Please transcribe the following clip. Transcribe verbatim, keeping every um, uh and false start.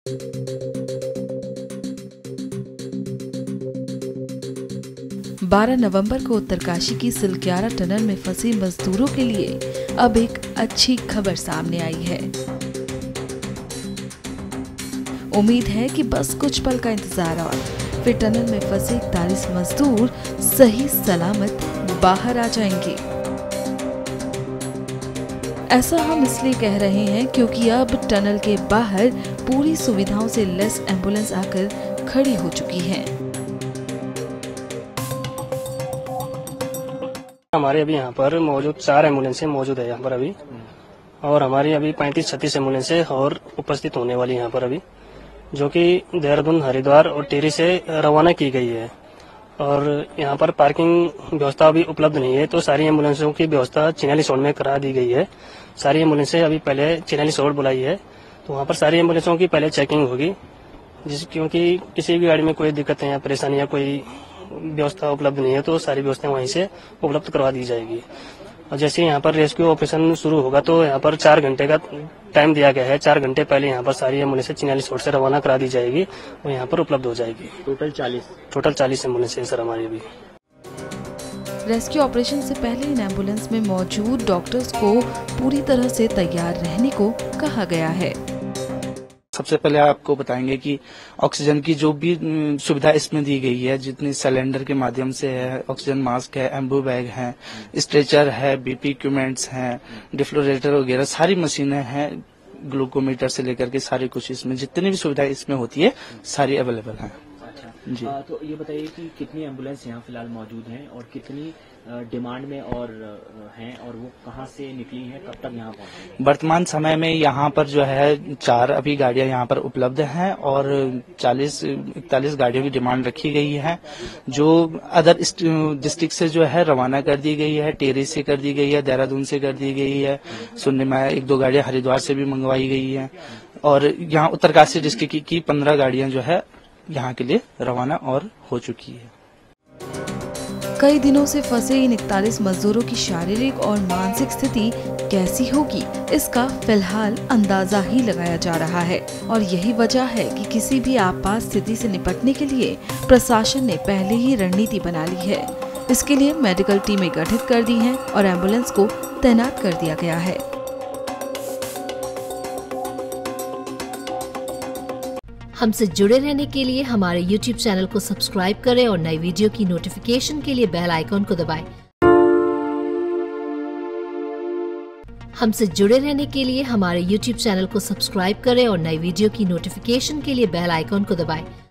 बारह नवंबर को उत्तरकाशी की सिलक्यारा टनल में फंसे मजदूरों के लिए अब एक अच्छी खबर सामने आई है। उम्मीद है कि बस कुछ पल का इंतजार और फिर टनल में फंसे इकतालीस मजदूर सही सलामत बाहर आ जाएंगे। ऐसा हम इसलिए कह रहे हैं क्योंकि अब टनल के बाहर पूरी सुविधाओं से लैस एम्बुलेंस आकर खड़ी हो चुकी हैं। हमारे अभी यहाँ पर मौजूद चार एम्बुलेंसें मौजूद है यहाँ पर अभी, और हमारी अभी पैंतीस छत्तीस एम्बुलेंसें और उपस्थित होने वाली यहाँ पर अभी, जो कि देहरादून, हरिद्वार और टिहरी से रवाना की गई है। और यहाँ पर पार्किंग व्यवस्था अभी उपलब्ध नहीं है, तो सारी एम्बुलेंसों की व्यवस्था चिन्हाली सोड में करा दी गई है। सारी एम्बुलेंसें अभी पहले चिन्हाली सोड बुलाई है, तो वहाँ पर सारी एम्बुलेंसों की पहले चेकिंग होगी, जिस क्योंकि किसी भी गाड़ी में कोई दिक्कत या परेशानी या कोई व्यवस्था उपलब्ध नहीं है तो सारी व्यवस्थाएं वहीं से उपलब्ध करवा दी जाएगी। और जैसे यहाँ पर रेस्क्यू ऑपरेशन शुरू होगा तो यहाँ पर चार घंटे का टाइम दिया गया है। चार घंटे पहले यहाँ पर सारी एम्बुलेंसें चिन्हाली सोड से रवाना करा दी जाएगी और यहाँ पर उपलब्ध हो जाएगी। टोटल चालीस टोटल चालीस एम्बुलेंस है सर हमारी अभी। रेस्क्यू ऑपरेशन से पहले इन एम्बुलेंस में मौजूद डॉक्टर्स को पूरी तरह से तैयार रहने को कहा गया है। सबसे पहले आपको बताएंगे कि ऑक्सीजन की जो भी सुविधा इसमें दी गई है, जितनी सिलेंडर के माध्यम से है, ऑक्सीजन मास्क है, एम्बू बैग है, स्ट्रेचर है, बीपी इक्विपमेंट्स हैं, डिफ्लोरेटर वगैरह सारी मशीनें हैं, ग्लूकोमीटर से लेकर के सारी कुछ इसमें जितनी भी सुविधाएं इसमें होती है सारी अवेलेबल हैं। जी आ, तो ये बताइए कि कितनी एम्बुलेंस यहाँ फिलहाल मौजूद हैं और कितनी डिमांड में और हैं, और वो कहाँ से निकली हैं, कब तक यहाँ पहुँचेंगी? वर्तमान समय में यहाँ पर जो है चार अभी गाड़ियाँ यहाँ पर उपलब्ध हैं और चालीस इकतालीस गाड़ियों की डिमांड रखी गई है, जो अदर डिस्ट्रिक्ट से जो है रवाना कर दी गई है। टिहरी से कर दी गई है, देहरादून से कर दी गई है, सुनने में एक दो गाड़ियाँ हरिद्वार से भी मंगवाई गई है, और यहाँ उत्तरकाशी डिस्ट्रिक्ट की पंद्रह गाड़ियाँ जो है यहाँ के लिए रवाना और हो चुकी है। कई दिनों से फंसे इन इकतालीस मजदूरों की शारीरिक और मानसिक स्थिति कैसी होगी, इसका फिलहाल अंदाजा ही लगाया जा रहा है, और यही वजह है कि किसी भी आपात स्थिति से निपटने के लिए प्रशासन ने पहले ही रणनीति बना ली है। इसके लिए मेडिकल टीमें गठित कर दी हैं और एम्बुलेंस को तैनात कर दिया गया है। हमसे जुड़े रहने के लिए हमारे यूट्यूब चैनल को सब्सक्राइब करें और नई वीडियो की नोटिफिकेशन के लिए बेल आइकॉन को दबाएं। हमसे जुड़े रहने के लिए हमारे यूट्यूब चैनल को सब्सक्राइब करें और नई वीडियो की नोटिफिकेशन के लिए बेल आइकॉन को दबाएं।